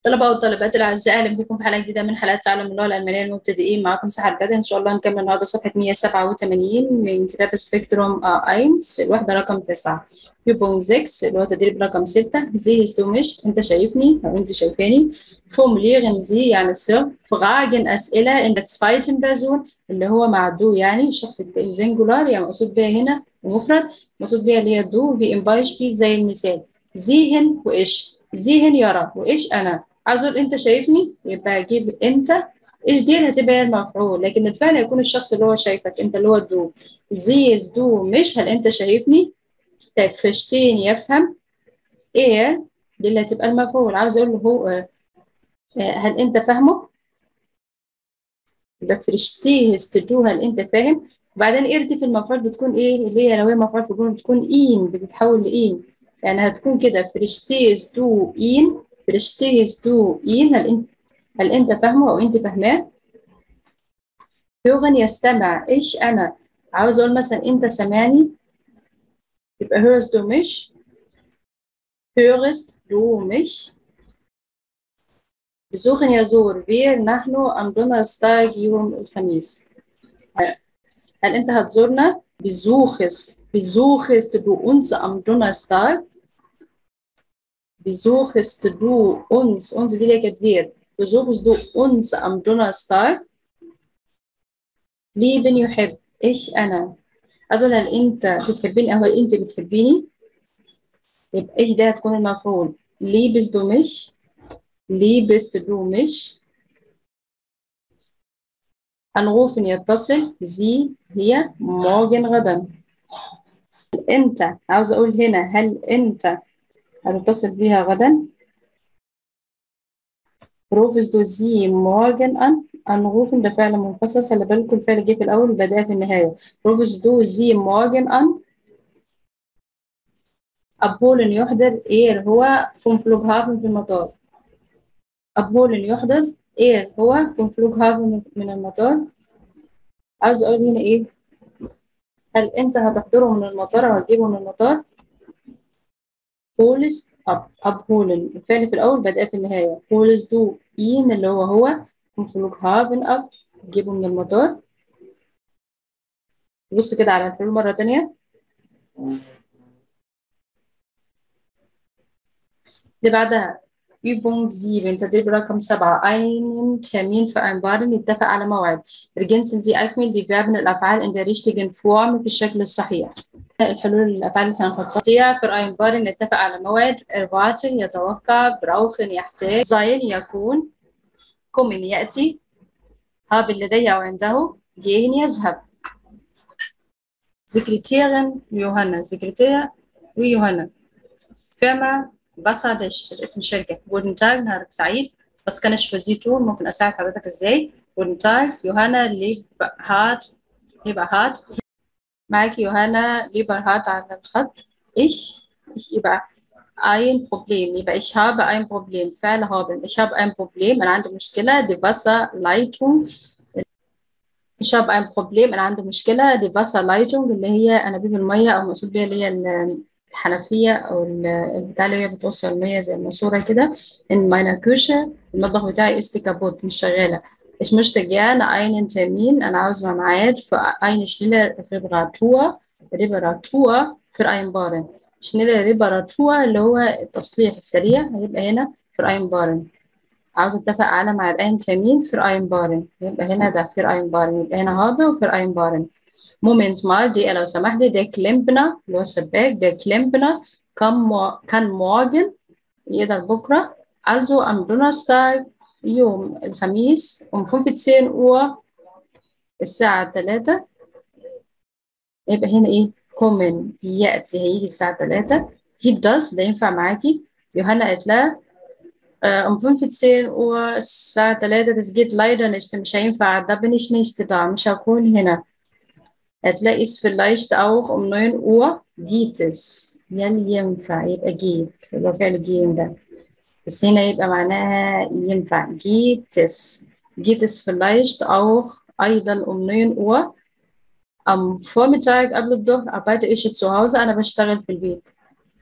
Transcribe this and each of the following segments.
طلبة والطالبات الأعزاء، أهلا بكم في حلقة جديدة من حلقات تعلم اللغة الألمانية للمبتدئين. معكم سحر بدر. إن شاء الله نكمل النهاردة صفحة 187 من كتاب سبيكتروم 1، الوحدة رقم 9. يوبونج 6 اللي هو تدريب رقم 6. زي هستومش، أنت شايفني أو أنت شايفاني. فورمulيرن زي يعني الصرف. فراجن أسئلة إن zweiten Person اللي هو مع دو، يعني الشخص السنجولار، يعني مقصود بيها هنا المفرد، مقصود بيها اللي هي دو في امبايشبيل زي المثال. زيهن وإيش. زيهن يرى، وإيش أنا. عاوز اقول انت شايفني، يبقى اجيب انت. ايش دي هتبقى هي المفعول، لكن الفعل هيكون الشخص اللي هو شايفك انت اللي هو دو. زيز دو مش هل انت شايفني. طيب فشتين يفهم. ايه دي اللي هتبقى المفعول. عاوز اقول له هو هل انت فاهمه. يبقى فرشتيه استدو هل انت فاهم. وبعدين اردي في المفعول بتكون ايه اللي هي لو هي مفعول في الجمله بتكون ان، بتتحول لان. يعني هتكون كده فرشتيه دو ان. فرشتيه دو ان هل انت فاهمه او انت فاهماه. hören يستمع. ايش انا. عاوز اقول مثلا انت سامعني، يبقى hörst du mich. hörst du mich. besuchen يزور. wir نحن am Donnerstag يوم الخميس. هل انت هتزورنا. besuchst du uns am Donnerstag. besuchst du uns دي اللي كانت wir. besuchst du uns am Donnerstag. lieben يحب. ايش انا. أقول هل انت بتحبني او هل انت بتحبيني. يبقى ايش ده هتكون المفعول. liebst du mich. liebst du mich. anrufen يتصل. sie هي morgen غدا. انت عاوز اقول هنا هل انت هتتصل بيها غدا. rufst du sie morgen an. anrufen ده فعل منفصل، خلي بالكم الفعل جه في الاول وبدأ في النهايه. rufst du sie morgen an. abholen يحضر. ايه هو vom Flughafen في المطار. abholen يحضر. ايه هو vom Flughafen من المطار. عاوز اقول هنا ايه. هل انت هتحضره من المطار او هتجيبه من المطار. holst abholen الفعل في الاول بدأ في النهايه. holst du ihn اللي هو vom Flughafen ab تجيبه من المطار. بص كده على الحلول مره تانية. اللي بعدها Übung 7 تدريب رقم 7. einen Termin vereinbaren نتفق على موعد. ergänzen Sie أكمل die Verben الأفعال in der richtigen Form في الشكل الصحيح. الحلول الأفعال اللي هنحطها. vereinbaren نتفق على موعد. erwarten يتوقع. brauchen يحتاج. sein يكون. kommen يأتي. haben لديه أو عنده. gehen يذهب. Sekretärin يوهانا. sekretärin ويوهانا. فيرما باسادش اسم الشركة. جودن تاج نهارك سعيد. بس كانش في زيتون ممكن أساعد حضرتك إزاي. جودن تاج يوهانا ليبرهارت. معاكي يوهانا ليبرهارت على الخط. إيش يبقى ein Problem. يبقى ich habe ein Problem. فعل haben. ich habe ein Problem أنا عندي مشكلة. die Wasserleitung. ich habe ein Problem أنا عندي مشكلة. die Wasserleitung اللي هي أنابيب المية أو مقصود بيها اللي هي الحنفية أو البتاع اللي هي بتوصل المية زي الماسورة كده. in meiner Küche المطبخ بتاعي ist kaputt مش شغالة. ich möchte gerne einen Termin أنا عاوز ميعاد für eine schnelle Reparatur vereinbaren. schnelle Reparatur اللي هو التصليح السريع هيبقى هنا vereinbaren. عاوز اتفق على ميعاد einen Termin vereinbaren. يبقى هنا ده vereinbaren. يبقى هنا habe vereinbaren. Moment mal, die لو سمحت. der Klempner اللي هو السباك. der Klempner kann morgen يقدر بكرة. also am Donnerstag يوم الخميس 15 Uhr الساعة 3. يبقى هنا ايه kommen يأتي هيجي الساعة 3. geht das ده ينفع معاكي. يوهانا قالت لها um 15 Uhr الساعة 3 das geht leider nicht مش هينفع ده bin ich nicht da مش هكون هنا. هتلاقي es vielleicht auch um 9 Uhr geht es. يعني ينفع يبقى geht يبقى فعل gehen ده. بس هنا يبقى معناها ينفع geht es. geht es vielleicht auch أيضا um 9 Uhr. am Vormittag قبل الظهر arbeite ich zu Hause أنا بشتغل في البيت.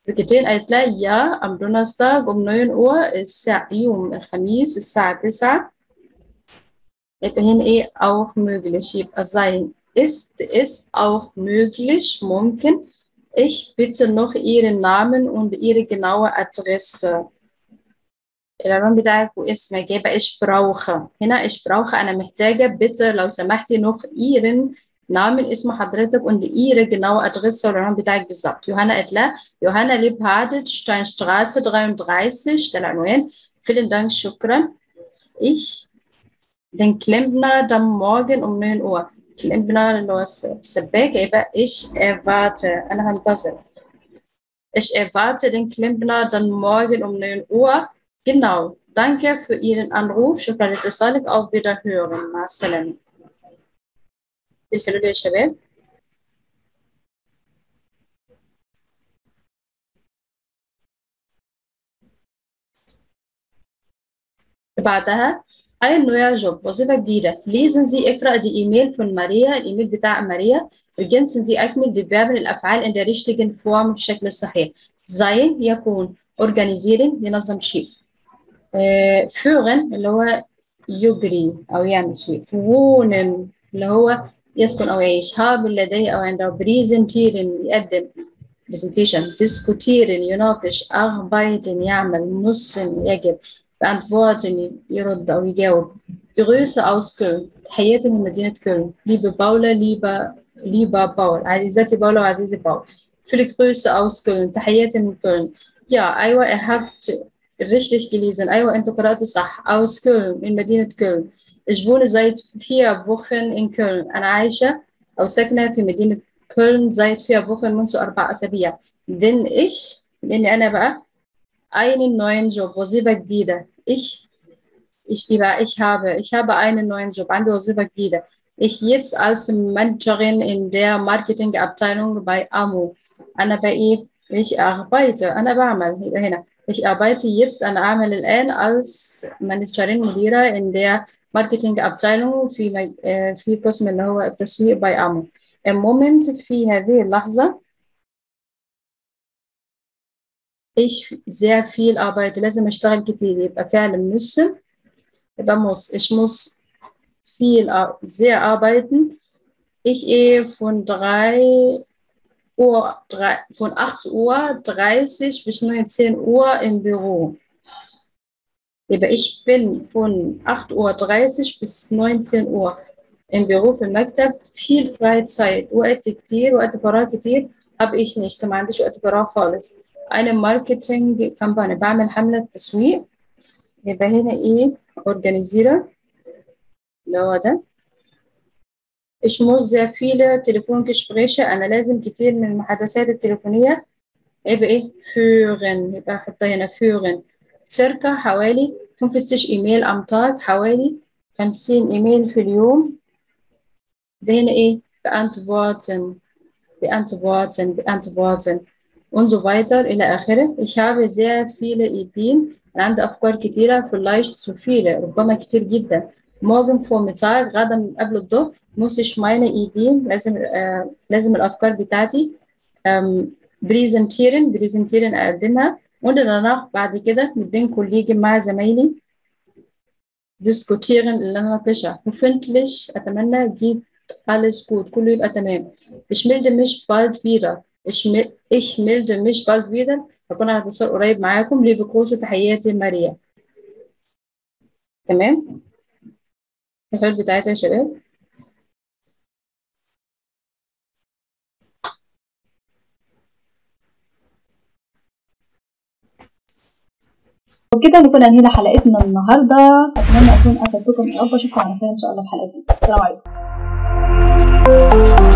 Sekretärin قالت لها ja am Donnerstag um 9 Uhr يوم الخميس الساعة 9. يبقى هنا إيه auch möglich، يبقى sein ist es auch möglich ممكن. Ich bitte noch Ihren Namen und Ihre genaue Adresse. العنوان بتاعك واسمك. يبقى ich brauche، هنا ich brauche أنا محتاجة bitte لو سمحتي noch Ihren Namen اسم حضرتك und Ihre genaue Adresse والعنوان بتاعك بالظبط. يوهانا قالت لها يوهانا ليبهارد Steinstraße 33 ده العنوان. vielen Dank شكرا. Ich den Klempner dann morgen um 9 Uhr. Klempner اللي هو السباك. يبقى ich erwarte أنا هنتظر. Ich erwarte den Klempner dann morgen um 9 Uhr. Genau. Danke für Ihren Anruf. شكرا لاتصالك. Auf Wiederhören. مع السلامة. الحلول يا شباب. بعدها ein neuer Job وظيفة جديدة. lesen Sie اقرأ die E-Mail von Maria. الإيميل بتاع ماريا. ergänzen Sie أكمل die Verben الأفعال in der richtigen Form بالشكل الصحيح. sein يكون organisieren ينظم شيء. führen اللي هو يجري أو يعمل شيء. wohnen اللي هو يسكن أو يعيش. haben لديه أو عنده. präsentieren يقدم presentation. diskutieren يناقش. arbeiten يعمل. müssen يجب. beantworten يرد أو يجاوب. Grüße aus Köln. تحياتي من مدينة كöln. liebe Paula lieber Paul. عزيزتي باولا وعزيزي باول. viele Grüße aus Köln. تحياتي من كöln. Ja, أيوة ihr habt richtig gelesen. أيوة أنتوا قرأتوا صح. aus Köln من مدينة كöln. Ich wohne seit 4 Wochen in Köln. أنا عايشة أو ساكنة في مدينة كöln seit 4 Wochen منذ 4 أسابيع. denn لأني أنا بقى einen neuen Job وظيفة جديدة. ich habe einen neuen Job. عندي وظيفة جديدة. Ich jetzt als Managerin in der Marketingabteilung bei AMO. أنا بقى ich arbeite. أنا بعمل. يبقى هنا ich arbeite jetzt. أنا أعمل الآن als Managerin مديرة in der Marketingabteilung في قسم اللي هو التسويق bei AMO. im Moment في هذه اللحظة ich sehr viel arbeite. لازم أشتغل كتير. يبقى فعل müssen. يبقى muss. Ich muss viel sehr arbeiten. Ich von 8:30 bis 19 Uhr im Büro. يبقى ich bin von 8:30 bis 19 Uhr im Büro في المكتب. viel Freizeit. وقت كتير. وقت فراغ كتير habe ich nicht. ما عنديش وقت فراغ خالص. eine Marketing-Kampagne. بعمل حملة تسويق. يبقى هنا إيه organisiere اللي هو ده. ich muss sehr viele Telefongespräche. أنا لازم كتير من المحادثات التليفونية. يبقى إيه führen. يبقى أحطها هنا führen. circa حوالي 50 إيميل am Tag. حوالي 50 إيميل في اليوم. يبقى هنا إيه beantworten und so weiter إلى آخره. ich habe sehr viele Ideen. أنا عندي أفكار كتيرة. vielleicht zu viele ربما كتير جدا. morgen Vormittag غدا قبل الظهر muss ich meine Ideen لازم الأفكار بتاعتي präsentieren أقدمها. und danach بعد كده mit den Kollegen مع زمايلي diskutieren اللي أنا ناقشها. hoffentlich أتمنى geht alles gut. كله يبقى تمام. ich melde mich bald wieder. ich melde mich bald wieder. هكون على اتصال قريب معاكم. liebe Grüße تحياتي ماريا. تمام. الحلول بتاعتها يا شباب. وكده نكون انهينا حلقتنا النهارده. اتمنى اكون افدتكم يا رب. اشوفكم على خير ان شاء الله في حلقه جديده. السلام عليكم.